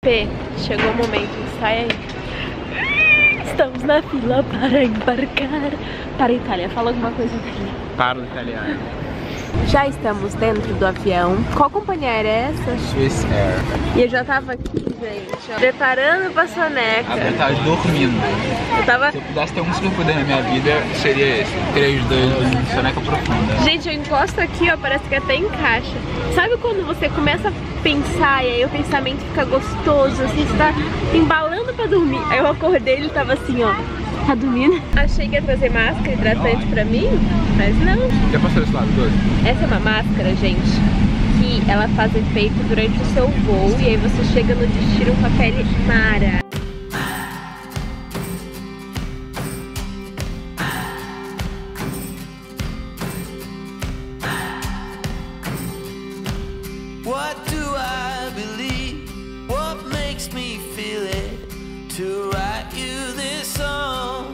P, chegou o momento, sai aí. Estamos na fila para embarcar para a Itália. Fala alguma coisa em italiano. Para o italiano. Já estamos dentro do avião. Qual companhia aérea é essa? Swiss Air. E eu já tava aqui, gente, ó, preparando pra soneca. Eu tava dormindo. Eu tava... Se eu pudesse ter um superpoder na minha vida, seria esse. 3, 2, 1, soneca profunda. Gente, eu encosto aqui, ó, parece que até encaixa. Sabe quando você começa a pensar e aí o pensamento fica gostoso, assim, você tá embalando pra dormir. Aí eu acordei e ele tava assim, ó. Tá dormindo? Achei que ia trazer máscara hidratante pra mim, mas não. Já passou desse lado todo? Essa é uma máscara, gente, que ela faz efeito durante o seu voo e aí você chega no destino com a pele mara. What do I believe? What makes me feel it? To write you this song.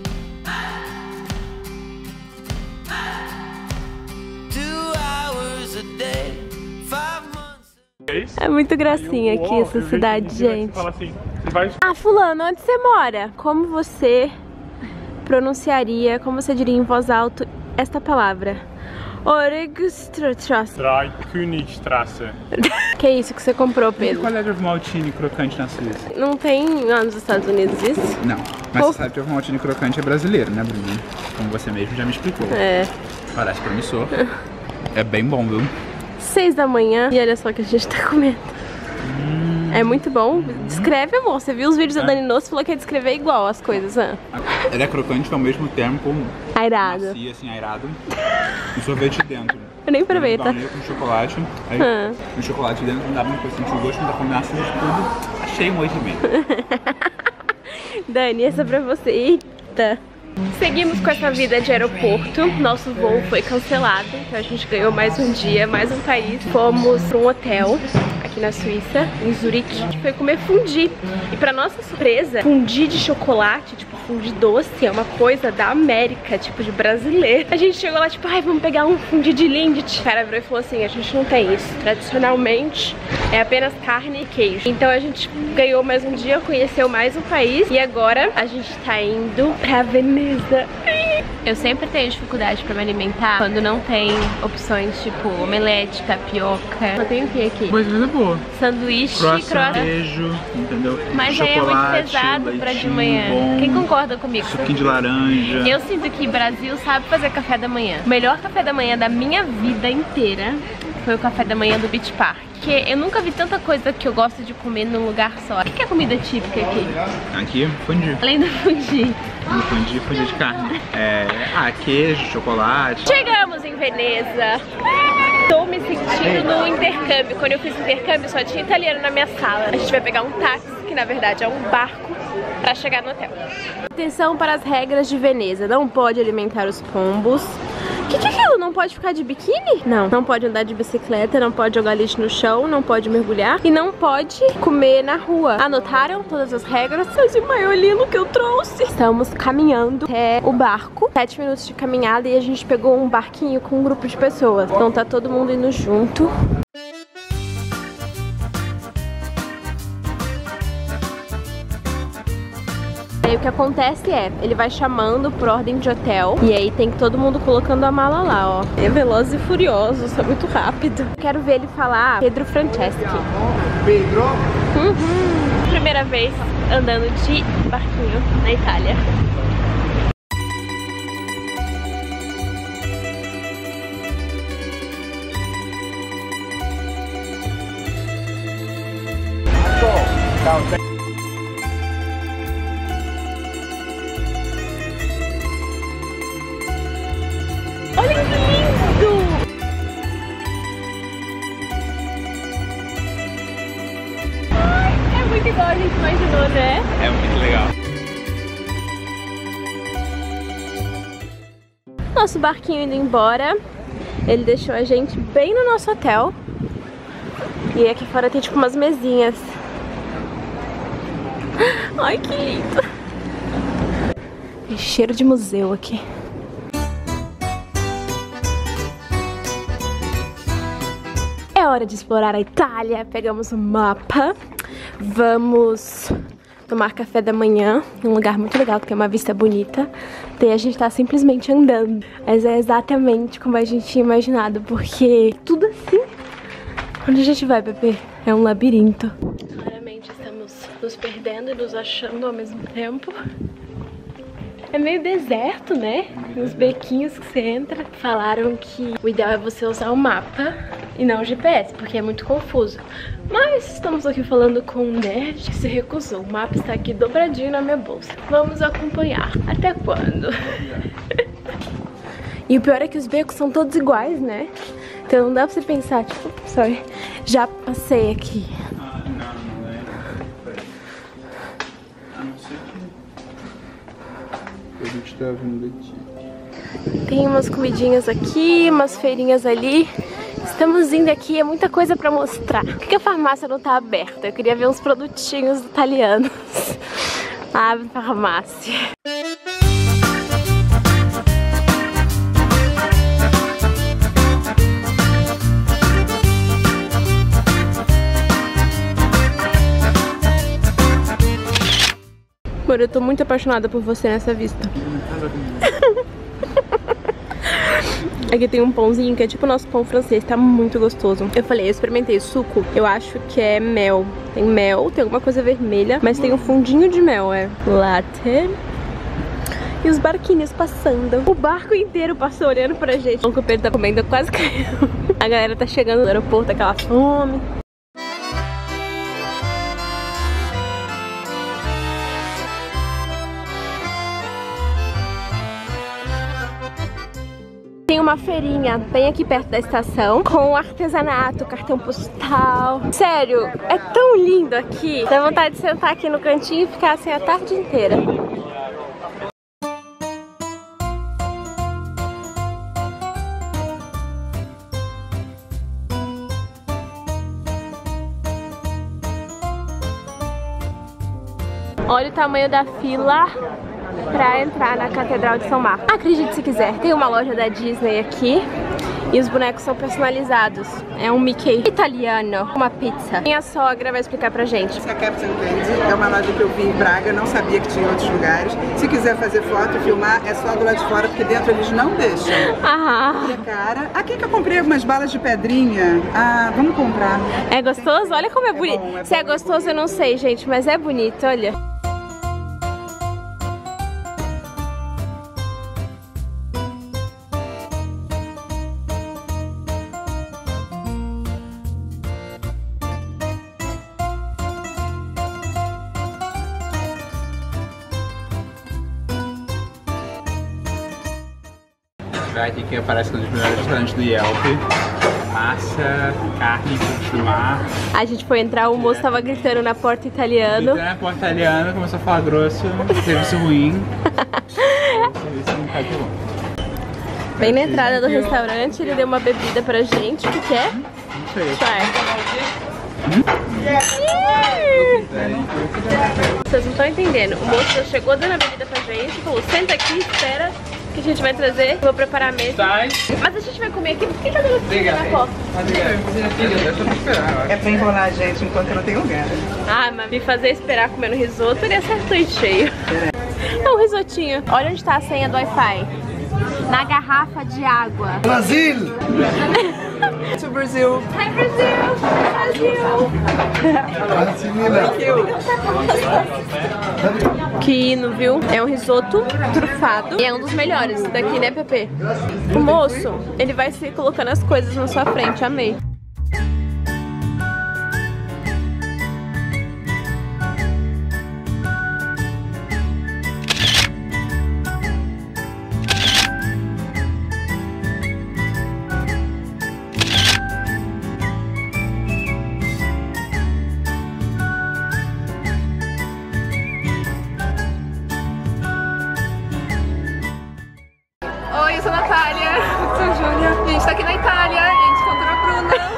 2 hours a day, 5 months. É muito gracinha aqui essa cidade, gente. Fala assim, você vai... Ah, fulano, onde você mora? Como você pronunciaria, como você diria em voz alta esta palavra? Oregstrasse. Drei Königstrasse. Que isso que você comprou, Pedro? Qual é o maltine crocante na Suíça? Não tem lá nos Estados Unidos isso? Não, mas você sabe que o maltine crocante é brasileiro, né, Bruno? Como você mesmo já me explicou. É. Parece promissor. É bem bom, viu? 6 da manhã e olha só o que a gente tá comendo. É muito bom. Descreve, amor. Você viu os vídeos da Dani Nosso, falou que ia descrever igual as coisas, né? Ele é crocante ao mesmo tempo Airado. macio, assim, airado. E sorvete dentro. Eu nem provei, tá? Com chocolate. Aí o chocolate dentro não dá pra sentir o gosto, não dá pra comer assim de tudo. Achei um 8,5. Dani, essa é pra você. Eita! Seguimos com essa vida de aeroporto. Nosso voo foi cancelado, então a gente ganhou mais um dia, mais um país. Fomos para um hotel aqui na Suíça, em Zurique. A gente foi comer fondue. E pra nossa surpresa, fondue de chocolate, tipo fondue doce, é uma coisa da América, tipo de brasileiro. A gente chegou lá tipo, ai, vamos pegar um fondue de Lindt. O cara virou e falou assim, a gente não tem isso. Tradicionalmente é apenas carne e queijo. Então a gente ganhou mais um dia, conheceu mais um país. E agora a gente tá indo pra Veneza. Eu sempre tenho dificuldade pra me alimentar quando não tem opções tipo omelete, tapioca. Eu tenho o que aqui? Coisa boa. Sanduíche, Croissant, queijo, entendeu? Mas aí é muito pesado pra de manhã. Bom, Quem concorda comigo? suquinho de laranja. Eu sinto que o Brasil sabe fazer café da manhã. O melhor café da manhã da minha vida inteira foi o café da manhã do Beach Park. Porque eu nunca vi tanta coisa que eu gosto de comer num lugar só. O que é comida típica aqui? Aqui, fondue. Além do fondue. Fondue de carne. Queijo, chocolate. Chegamos em Veneza. Estou me sentindo no intercâmbio. Quando eu fiz intercâmbio só tinha italiano na minha sala. A gente vai pegar um táxi, que na verdade é um barco, para chegar no hotel. Atenção para as regras de Veneza. Não pode alimentar os pombos. O que é aquilo? Não pode ficar de biquíni? Não. Não pode andar de bicicleta, não pode jogar lixo no chão, não pode mergulhar e não pode comer na rua. Anotaram todas as regras? Esse maiolino que eu trouxe. Estamos caminhando até o barco. 7 minutos de caminhada e a gente pegou um barquinho com um grupo de pessoas. Então tá todo mundo indo junto. Aí o que acontece é, ele vai chamando por ordem de hotel e aí tem que todo mundo colocando a mala lá, ó. É Velozes e Furiosos, é muito rápido. Quero ver ele falar Pedro Franceschi. Pedro? Primeira vez andando de barquinho na Itália. Olha que lindo! Ai, é muito igual a gente imaginou, né? É muito legal. Nosso barquinho indo embora. Ele deixou a gente bem no nosso hotel. E aqui fora tem tipo umas mesinhas. Ai, que lindo! Tem cheiro de museu aqui. É hora de explorar a Itália. Pegamos um mapa. Vamos tomar café da manhã em um lugar muito legal, que tem uma vista bonita. Daí a gente tá simplesmente andando. Mas é exatamente como a gente tinha imaginado, porque tudo assim... Onde a gente vai, Pepe? É um labirinto. Claramente estamos nos perdendo e nos achando ao mesmo tempo. É meio deserto, né? Uns bequinhos que você entra. Falaram que o ideal é você usar o mapa e não o GPS, porque é muito confuso. Mas estamos aqui falando com um nerd que se recusou. O mapa está aqui dobradinho na minha bolsa. Vamos acompanhar. Até quando? E o pior é que os becos são todos iguais, né? Então não dá pra você pensar, tipo, sorry, já passei aqui. A gente tá vindo daqui. Tem umas comidinhas aqui, umas feirinhas ali. Estamos indo aqui, é muita coisa pra mostrar. Por que a farmácia não tá aberta? Eu queria ver uns produtinhos italianos. Abre farmácia. Amor, eu tô muito apaixonada por você nessa vista. Aqui tem um pãozinho que é tipo o nosso pão francês, tá muito gostoso. Eu falei, eu experimentei o suco, eu acho que é mel. Tem mel, tem alguma coisa vermelha, mas tem um fundinho de mel, é latte. E os barquinhos passando. O barco inteiro passou olhando pra gente. O que o Pedro tá comendo quase caiu. A galera tá chegando no aeroporto, aquela fome. Tem uma feirinha bem aqui perto da estação, com artesanato, cartão postal. Sério, é tão lindo aqui. Dá vontade de sentar aqui no cantinho e ficar assim a tarde inteira. Olha o tamanho da fila pra entrar na Catedral de São Marcos. Acredite se quiser, tem uma loja da Disney aqui e os bonecos são personalizados. É um Mickey italiano, uma pizza. Minha sogra vai explicar pra gente. A Captain Candy é uma loja que eu vi em Braga, não sabia que tinha em outros lugares. Se quiser fazer foto e filmar, é só do lado de fora, porque dentro eles não deixam. Ah, E cara, aqui que eu comprei algumas balas de pedrinha. Ah, vamos comprar. é gostoso? Olha como é bonito. bom, é Se é bom. gostoso eu não sei, gente, mas é bonito, olha. Aqui que aparece um dos melhores restaurantes do Yelp. Massa, carne, frutos do mar. A gente foi entrar, o moço tava gritando na porta italiano. Entrei na porta italiana, começou a falar grosso, serviço ruim. Serviço não tá de bom. Bem na entrada do restaurante, ele deu uma bebida pra gente. O que que é? Não sei. Vocês não estão entendendo. O moço já chegou dando a bebida pra gente, falou, senta aqui, espera que a gente vai trazer. Vou preparar a mesa. Mas a gente vai comer aqui, por que tá dando assim na porta? É pra enrolar a gente enquanto eu não tenho lugar. Ah, mas me fazer esperar comendo risoto, ele acertou em cheio. É um risotinho. Olha onde tá a senha do Wi-Fi. Na garrafa de água. Brasil! To Brasil. Hi, Brasil! Que hino, viu? É um risoto trufado e é um dos melhores daqui, né, Pepe? O moço, ele vai se colocando as coisas na sua frente, amei. Oi, eu sou a Natália, sou Júlia. A gente tá aqui na Itália, a gente encontrou a Bruna.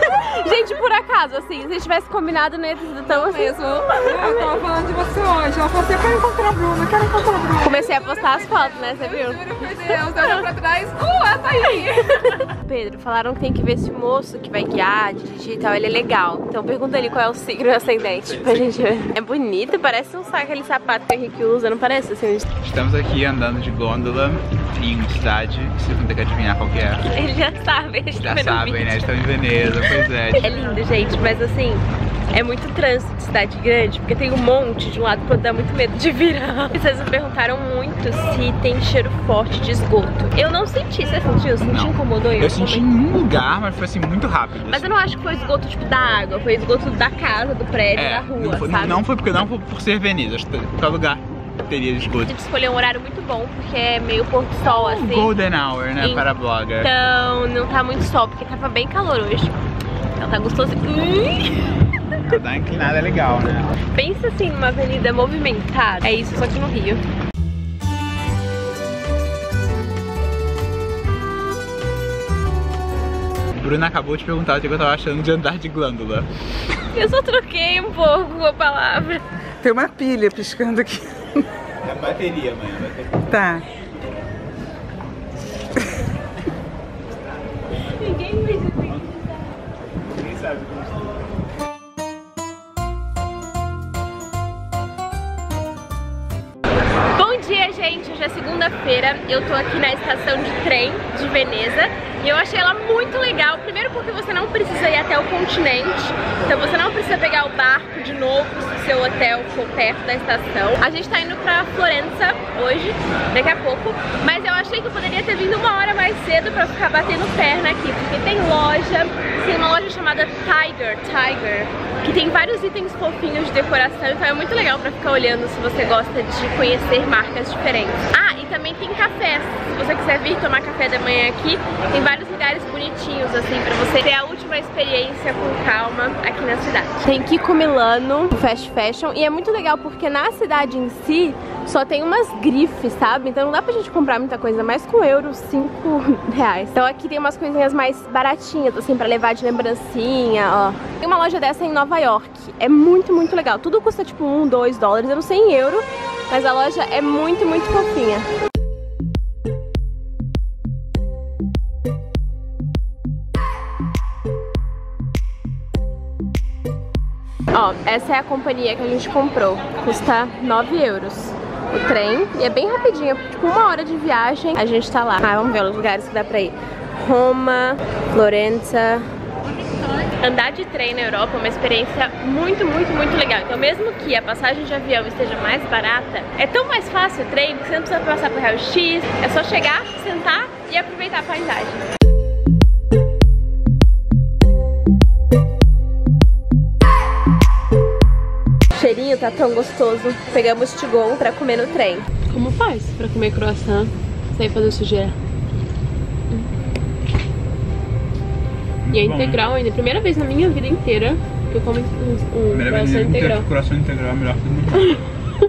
acaso, assim. Se a gente tivesse combinado, não ia ter sido tão assim. Eu tava falando de você hoje. Ela falou assim, eu quero encontrar a Bruna, quero encontrar a Bruna. Comecei a postar as fotos, né? Você viu? Juro por Deus, olhou pra trás, ela tá aí. Pedro, falaram que tem que ver esse moço que vai guiar, dirigir e tal, ele é legal. Então pergunta ali qual é o signo e o ascendente pra gente ver. É bonito, parece aquele sapato que o Henrique usa, não parece assim? Estamos aqui andando de gôndola em uma cidade, vocês vão ter que adivinhar qual que é. Eles já sabem, eles Já sabem, né? Estão em Veneza, pois é. É lindo, gente, mas assim, é muito trânsito de cidade grande, porque tem um monte de um lado pro outro, dá muito medo de virar. E vocês me perguntaram muito se tem cheiro forte de esgoto. Eu não senti, você sentiu? Você não te incomodou? Eu senti em um lugar, mas foi assim, muito rápido. Mas eu não acho que foi esgoto tipo da água, foi esgoto da casa, do prédio, da rua, não foi, sabe? Não foi por ser Veneza, acho que qualquer lugar teria esgoto. A gente escolheu um horário muito bom, porque é meio pôr do sol, assim. Golden hour, né, para blogger. Então, não tá muito sol, porque tava bem calor hoje. Então tá gostoso. Dar uma inclinada é legal, né? Pensa assim, numa avenida movimentada. É isso, só que no Rio. Bruna acabou de perguntar o que eu tava achando de andar de glândula. Eu só troquei um pouco a palavra. Tem uma pilha piscando aqui. É bateria, mãe, bateria. Tá. Ninguém fez isso. Ninguém sabe como Bom dia, gente! Hoje é segunda-feira, eu tô aqui na estação de trem de Veneza e eu achei ela muito legal. Primeiro porque você não precisa ir até o continente, então você não precisa pegar o barco de novo se o seu hotel for perto da estação. A gente tá indo pra Florença hoje, daqui a pouco, mas eu achei que eu poderia ter vindo uma hora mais cedo pra ficar batendo perna aqui, porque tem uma loja chamada Tiger, que tem vários itens fofinhos de decoração, então é muito legal pra ficar olhando se você gosta de conhecer marcas diferentes. Ah, e também tem cafés. Se você quiser vir tomar café da manhã aqui, tem vários lugares bonitinhos assim pra você ter a última experiência com calma aqui na cidade. Tem Kiko Milano, Fast Fashion, e é muito legal porque na cidade em si só tem umas grifes, sabe? Então não dá pra gente comprar muita coisa, mais com euro, 5 reais. Então aqui tem umas coisinhas mais baratinhas, assim, pra levar de lembrancinha, ó. Tem uma loja dessa em Nova York, é muito, muito legal. Tudo custa tipo 1, 2 dólares, eu não sei em euro, mas a loja é muito, muito fofinha. Ó, essa é a companhia que a gente comprou, custa 9 euros o trem, e é bem rapidinho, tipo 1 hora de viagem, a gente tá lá. Ah, vamos ver os lugares que dá pra ir. Roma, Florença. Andar de trem na Europa é uma experiência muito, muito, muito legal. Então mesmo que a passagem de avião esteja mais barata, é tão mais fácil o trem que você não precisa passar por raio-x, é só chegar, sentar e aproveitar a paisagem. O cheirinho tá tão gostoso. Pegamos tigon pra comer no trem. Como faz pra comer croissant sem fazer sujeira? E é integral ainda. Primeira vez na minha vida inteira que eu como um croissant integral. Croissant integral é melhor que o mundo.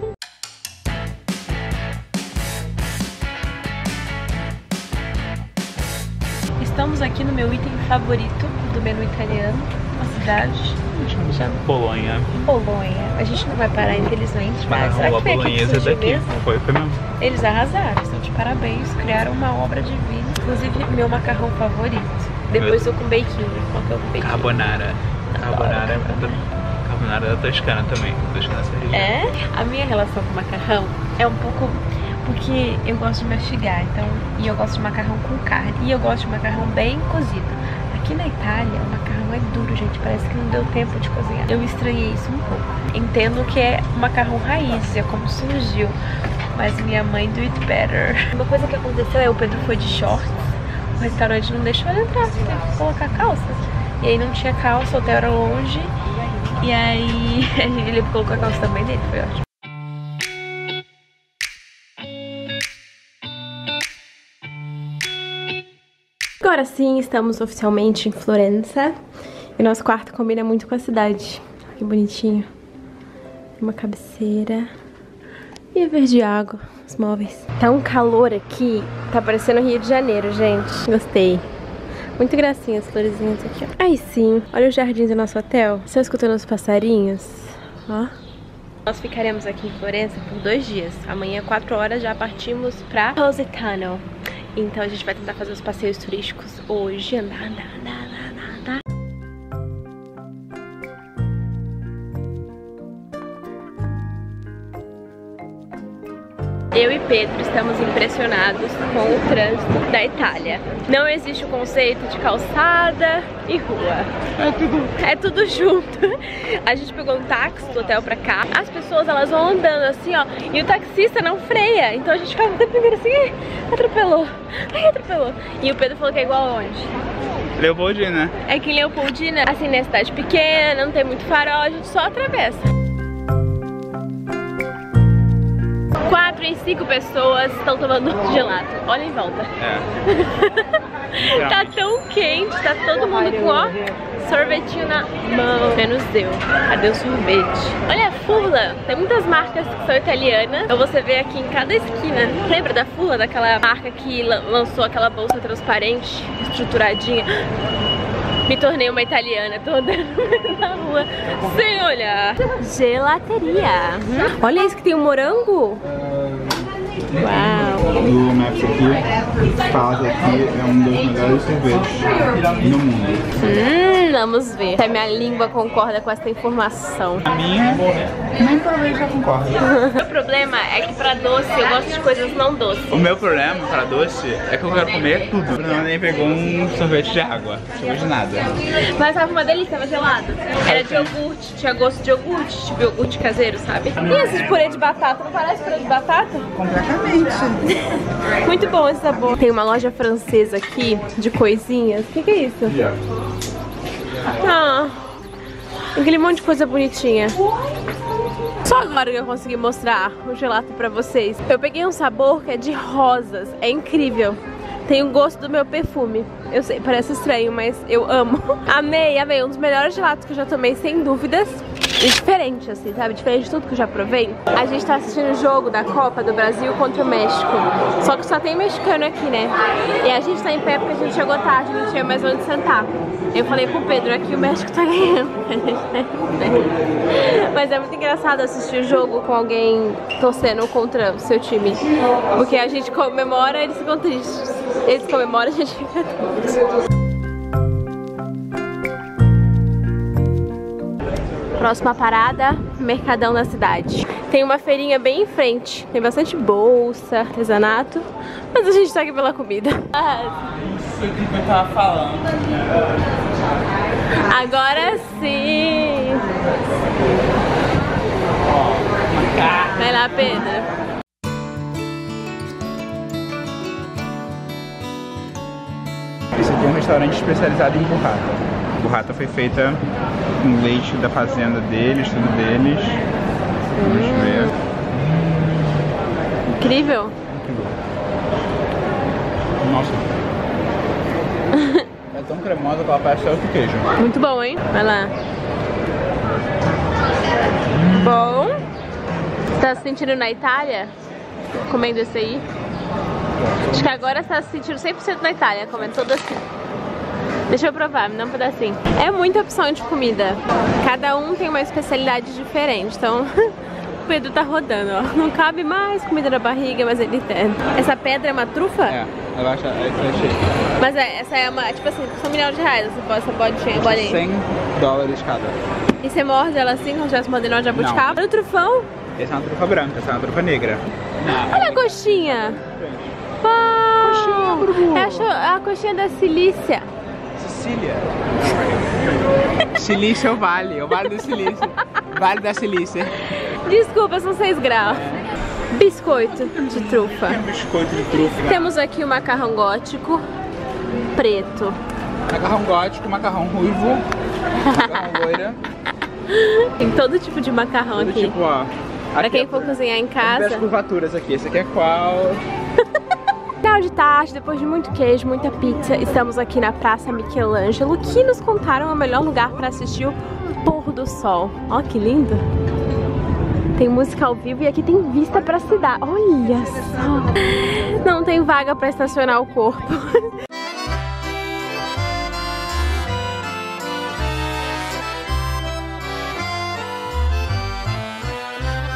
Estamos aqui no meu item favorito do menu italiano, uma cidade chamada Bolonha. A gente não vai parar, infelizmente, mas será que foi aqui que surgiu mesmo? Foi mesmo. Eles arrasaram, estão de parabéns, criaram uma obra divina. Inclusive, meu macarrão favorito. Depois eu com bacon. Qual que é o bacon? Carbonara. Carbonara da Toscana também. Toscana essa região. É? A minha relação com macarrão é um pouco... porque eu gosto de mastigar, então... E eu gosto de macarrão com carne. E eu gosto de macarrão bem cozido. Aqui na Itália, o macarrão é duro, gente. Parece que não deu tempo de cozinhar. Eu estranhei isso um pouco. Entendo que é macarrão raiz, é como surgiu. Mas minha mãe do it better. Uma coisa que aconteceu é o Pedro foi de shorts. O restaurante não deixou ele entrar, teve que colocar calça. E aí não tinha calça, o hotel era longe. E aí ele colocou a calça também dele, foi ótimo. Agora sim, estamos oficialmente em Florença. E nosso quarto combina muito com a cidade. Que bonitinho. Uma cabeceira. E é verde água, os móveis. Tá um calor aqui, tá parecendo Rio de Janeiro, gente. Gostei. Muito gracinha as florezinhas aqui, ó. Aí sim, olha o jardim do nosso hotel. Estão escutando os passarinhos? Ó. Nós ficaremos aqui em Florença por 2 dias. Amanhã, 4 horas, já partimos pra Positano. Então a gente vai tentar fazer os passeios turísticos hoje. Andar. Eu e Pedro estamos impressionados com o trânsito da Itália. Não existe o conceito de calçada e rua. É tudo junto. A gente pegou um táxi do hotel pra cá. As pessoas, elas vão andando assim, ó. E o taxista não freia. Então a gente ficava primeiro assim, atropelou. E o Pedro falou que é igual aonde? Leopoldina. É que em Leopoldina, assim, na cidade pequena, não tem muito farol, a gente só atravessa. 4 em 5 pessoas estão tomando gelato. Olha em volta. Tá tão quente, tá todo mundo com, ó, sorvetinho na mão. Menos eu. Cadê o sorvete? Olha a Furla. Tem muitas marcas que são italianas. Então você vê aqui em cada esquina. Lembra da Furla? Daquela marca que lançou aquela bolsa transparente, estruturadinha. Me tornei uma italiana, tô andando na rua sem olhar. Gelateria. Olha isso que tem um morango. Uau. Do Maps aqui, fala que aqui é um dos melhores sorvetes no mundo. Vamos ver se a minha língua concorda com essa informação. A minha, nem talvez já concorda. O meu problema é que pra doce eu gosto de coisas não doces. O meu problema pra doce é que eu quero comer tudo. O Bruno nem pegou um sorvete de água, sorvete de nada. Mas tava uma delícia, tava gelado. Era de iogurte, tinha gosto de iogurte, tipo iogurte caseiro, sabe? E esse purê de batata, não parece purê de batata? Completamente. Muito bom esse sabor. Tem uma loja francesa aqui de coisinhas. O que é isso? Ah, aquele monte de coisa bonitinha. Só agora que eu consegui mostrar o gelato pra vocês. Eu peguei um sabor que é de rosas. É incrível. Tem o gosto do meu perfume. Eu sei, parece estranho, mas eu amo. Amei. Um dos melhores gelatos que eu já tomei, sem dúvidas. E diferente, assim, sabe? Diferente de tudo que eu já provei. A gente tá assistindo o jogo da Copa do Brasil contra o México. Só que só tem mexicano aqui, né? E a gente tá em pé porque a gente chegou tarde, não tinha mais onde sentar. Eu falei pro Pedro, aqui o México tá ganhando. Mas é muito engraçado assistir o jogo com alguém torcendo contra o seu time. Porque a gente comemora, eles ficam tristes. Eles comemoram, a gente fica triste. Próxima parada, Mercadão da cidade. Tem uma feirinha bem em frente. Tem bastante bolsa, artesanato. Mas a gente tá aqui pela comida. Isso que eu tava falando. Agora sim. Vai lá, Pedro. Esse aqui é um restaurante especializado em burrata. A burrata foi feita com leite da fazenda deles, tudo deles. Vamos ver. Incrível. Nossa. É tão cremosa que ela parece outro queijo. Muito bom, hein? Vai lá. Bom. Você tá se sentindo na Itália? Comendo esse aí? Acho que agora você tá se sentindo 100% na Itália, comendo tudo assim. Deixa eu provar, me dá um pedacinho. É muita opção de comida. Cada um tem uma especialidade diferente. Então, o Pedro tá rodando, ó. Não cabe mais comida na barriga, mas ele tem. Essa pedra é uma trufa? É, eu acho que é cheio. Mas essa é uma, tipo assim, são R$1 milhão essa bolinha. $100 cada. E você morde ela assim, como se estivesse mordendo uma jabuticaba? Olha o trufão. Essa é uma trufa branca, essa é uma trufa negra. Olha a coxinha. Coxinha, é a coxinha da Cilícia. Sicília. Cilícia é o vale do Cilício. Vale da Cilícia. Desculpa, são 6 graus. Biscoito de trufa. Biscoito de trufa. Temos aqui o macarrão gótico preto. Macarrão gótico, macarrão ruivo, macarrão loira. Tem todo tipo de macarrão Todo aqui. tipo, ó. Pra quem for cozinhar em casa. Tem as curvaturas aqui. Esse aqui é qual? Final de tarde, depois de muito queijo, muita pizza, estamos aqui na Praça Michelangelo, que nos contaram o melhor lugar para assistir o pôr do sol. Ó, que lindo! Tem música ao vivo e aqui tem vista pra cidade. Olha só! Não tem vaga para estacionar o corpo.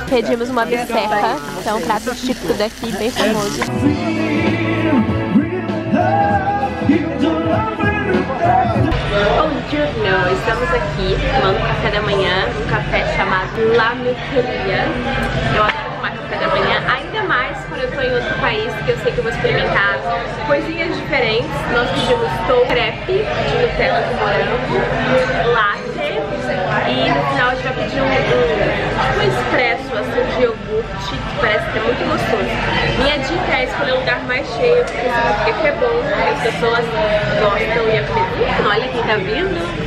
Pedimos uma bisteca, que é um prato típico daqui, bem famoso. Buongiorno, estamos aqui tomando café da manhã, um café chamado La Meteria. Eu adoro tomar café da manhã, ainda mais quando eu tô em outro país, porque eu sei que eu vou experimentar coisinhas diferentes. Nós pedimos crepe de Nutella com morango, latte, e no final a gente vai pedir um expresso assim, de iogurte, que parece que é muito gostoso. Minha dica é escolher um lugar mais cheio, porque significa que é bom, porque as pessoas gostam e a comida. Olha quem tá vindo.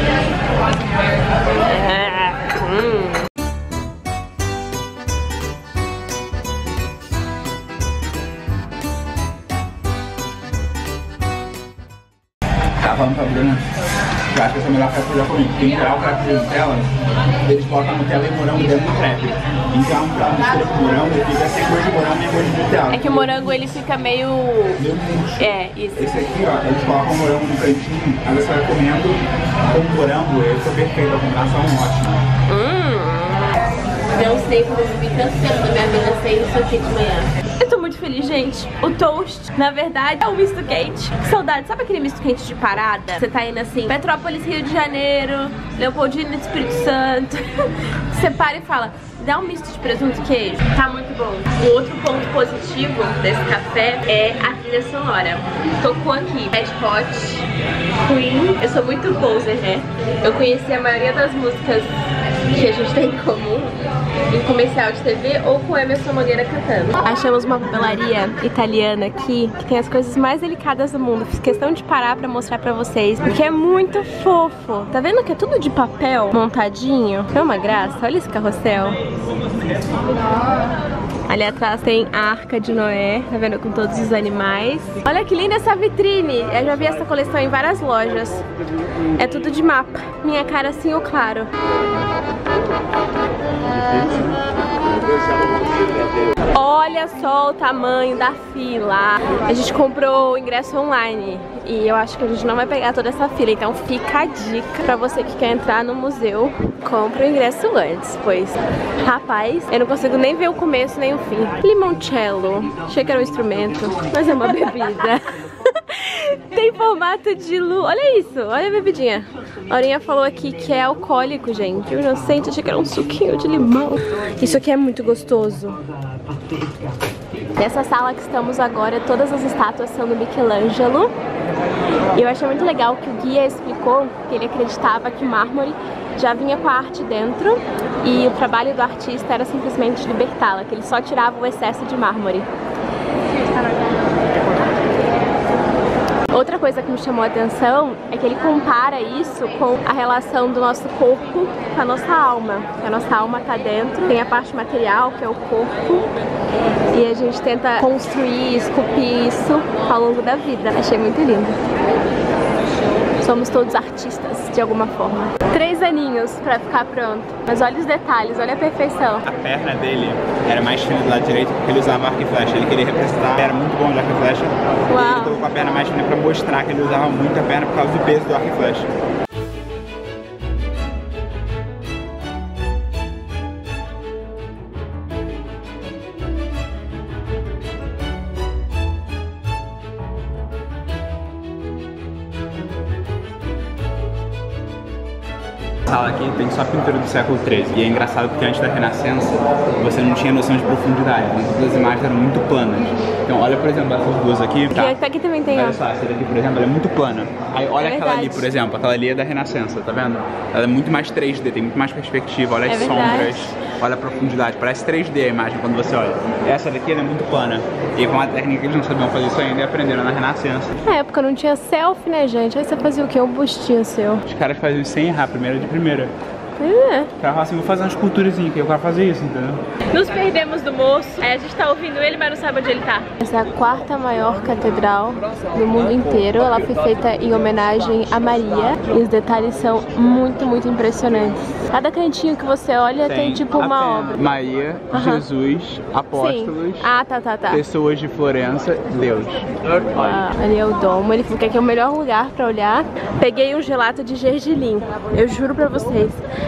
Tá falando pra Bruna, eu acho que essa é a melhor festa que eu já comi. Em geral, o prato de Nutella, eles botam Nutella e morango dentro do crepe. Então, um prato de com morango fica sem gosto de morango nem gosto de Nutella. É que o morango ele fica meio murcho. É, isso. Esse aqui, ó, eles colocam o morango no cantinho, aí você vai comendo com o morango, ele fica perfeito, a combinação ótima. Não sei como eu vivi tanto tempo da minha vida sem isso aqui de manhã. Eu tô muito feliz, gente. O toast, na verdade, é um misto quente. Que saudade, sabe aquele misto quente de parada? Você tá indo assim, Petrópolis, Rio de Janeiro, Leopoldina, Espírito Santo. Você para e fala, dá um misto de presunto e queijo. Tá muito bom. O outro ponto positivo desse café é a trilha sonora. Tocou aqui Red Hot, Queen. Eu sou muito poser, né? Eu conheci a maioria das músicas que a gente tem em comum em comercial de TV ou com Emerson Nogueira cantando. Achamos uma papelaria italiana aqui que tem as coisas mais delicadas do mundo. Fiz questão de parar pra mostrar pra vocês, porque é muito fofo. Tá vendo que é tudo de papel montadinho? É uma graça. Olha esse carrossel. Ali atrás tem a Arca de Noé, tá vendo, com todos os animais. Olha que linda essa vitrine. Eu já vi essa coleção em várias lojas. É tudo de mapa. Minha cara assim ou claro. Olha só o tamanho da fila. A gente comprou o ingresso online e eu acho que a gente não vai pegar toda essa fila. Então fica a dica pra você que quer entrar no museu, compra o ingresso antes, pois, rapaz, eu não consigo nem ver o começo nem o fim. Limoncello, achei que era um instrumento, mas é uma bebida. Tem formato de lua. Olha isso, olha a bebidinha. A Aurinha falou aqui que é alcoólico, gente. Eu inocente, achei que era um suquinho de limão. Isso aqui é muito gostoso. Nessa sala que estamos agora, todas as estátuas são do Michelangelo. E eu achei muito legal que o guia explicou que ele acreditava que o mármore já vinha com a arte dentro e o trabalho do artista era simplesmente libertá-la, que ele só tirava o excesso de mármore. Outra coisa que me chamou a atenção é que ele compara isso com a relação do nosso corpo com a nossa alma. Que a nossa alma tá dentro, tem a parte material, que é o corpo, e a gente tenta construir, esculpir isso ao longo da vida. Achei muito lindo. Somos todos artistas, de alguma forma. 3 aninhos pra ficar pronto. Mas olha os detalhes, olha a perfeição. A perna dele era mais fina do lado direito porque ele usava arco e flecha. Ele queria representar, era muito bom de arco e flecha. Uau. E ele colocou a perna mais fina pra mostrar que ele usava muito a perna por causa do peso do arco e flecha. Sala aqui tem só pintura do século XIII e é engraçado porque antes da Renascença você não tinha noção de profundidade, então todas as imagens eram muito planas. Então olha, por exemplo, essas duas aqui. Tá. E aqui também tem, olha só, essa daqui, por exemplo, ela é muito plana. Aí olha aquela ali, por exemplo, aquela ali é da Renascença, tá vendo? Ela é muito mais 3D, tem muito mais perspectiva, olha as sombras, olha a profundidade, parece 3D a imagem quando você olha. Essa daqui ela é muito plana. E com uma técnica que eles não sabiam fazer isso ainda e aprenderam na Renascença. Na época não tinha selfie, né, gente? Aí você fazia o quê? Um bustinho seu. Os caras faziam isso sem errar, primeira de primeira. É. O cara fala assim, vou fazer uma esculturazinha, que eu quero fazer isso, entendeu? Nos perdemos do moço, a gente tá ouvindo ele, mas não sabe onde ele tá. Essa é a 4ª maior catedral do mundo inteiro. Ela foi feita em homenagem a Maria e os detalhes são muito, muito impressionantes. Cada cantinho que você olha tem tipo uma obra. Maria, Jesus, apóstolos, tá. pessoas de Florença, Deus. Ali é o domo, ele falou que aqui é o melhor lugar pra olhar. Peguei um gelato de gergelim, eu juro pra vocês,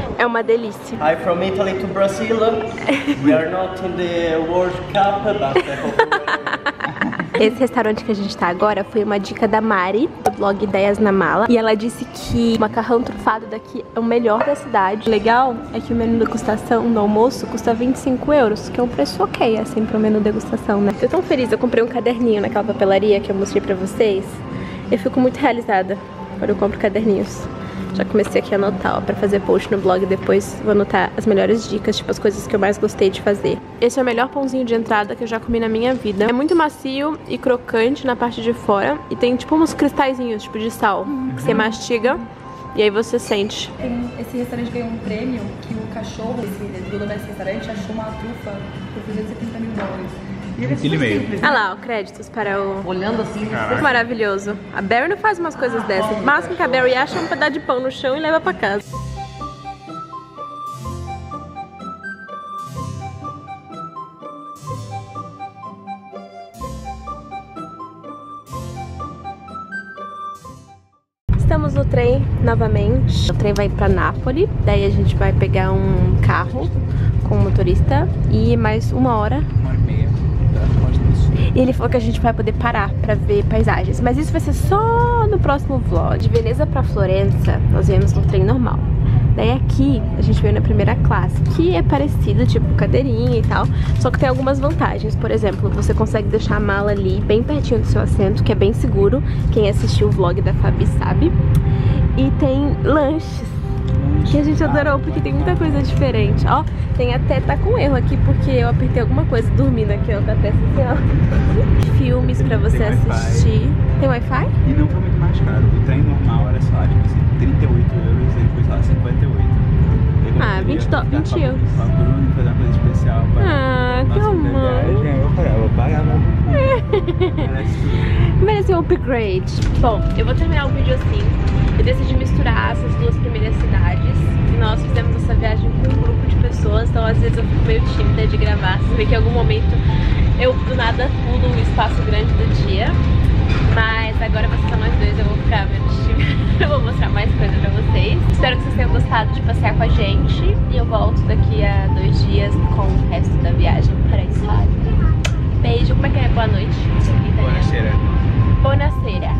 É uma delícia. Hi from Italy to Brazil. We are not in the World Cup, but I hope. Esse restaurante que a gente tá agora foi uma dica da Mari, do blog Ideias na Mala. E ela disse que o macarrão trufado daqui é o melhor da cidade. O legal é que o menu degustação do almoço custa 25 euros, que é um preço ok, assim, pro menu degustação, né? Tô tão feliz, eu comprei um caderninho naquela papelaria que eu mostrei pra vocês. Eu fico muito realizada quando eu compro caderninhos. Já comecei aqui a anotar, ó, pra fazer post no blog depois. Vou anotar as melhores dicas, tipo as coisas que eu mais gostei de fazer. Esse é o melhor pãozinho de entrada que eu já comi na minha vida. É muito macio e crocante na parte de fora. E tem tipo uns cristalzinhos, tipo de sal, que você mastiga e aí você sente. Esse restaurante ganhou um prêmio que o cachorro do dono desse restaurante achou uma trufa por 370 mil dólares. Ah lá, ó, créditos para o... Olhando assim, maravilhoso. A Barry não faz umas coisas dessas. O máximo que a Barry acha é um pedaço de pão no chão e leva pra casa. Estamos no trem novamente. O trem vai pra Nápoles. Daí a gente vai pegar um carro com o motorista e mais 1 hora. 1h30. E ele falou que a gente vai poder parar pra ver paisagens. Mas isso vai ser só no próximo vlog. De Veneza pra Florença, nós viemos no trem normal. Daí aqui, a gente veio na primeira classe, que é parecido, tipo cadeirinha e tal. Só que tem algumas vantagens. Por exemplo, você consegue deixar a mala ali, bem pertinho do seu assento, que é bem seguro. Quem assistiu o vlog da Fabi sabe. E tem lanches, que a gente adorou, porque tem muita coisa diferente. Ó, tem até, tá com erro aqui, porque eu apertei alguma coisa dormindo aqui, ó, com a testa assim, ó. Filmes pra você assistir. Tem Wi-Fi? E não foi muito mais caro. O trem normal era, sei lá, tipo assim, 38 euros, ele foi, sei lá, 58. Ah, 20 euros. Pra Bruno fazer uma coisa especial pra que amor. Eu falei, eu vou pagar, Merece um upgrade. Bom, eu vou terminar o vídeo assim. Eu decidi misturar essas duas primeiras cidades. E nós fizemos essa viagem com um grupo de pessoas, então às vezes eu fico meio tímida de gravar. Você vê que em algum momento eu do nada pulo o espaço grande do dia. Mas agora vai ser só nós dois, eu vou ficar menos tímida. Eu vou mostrar mais coisa pra vocês. Espero que vocês tenham gostado de passear com a gente. E eu volto daqui a 2 dias com o resto da viagem para a Itália. Beijo, como é que é? Boa noite. Buonasera. Buonasera.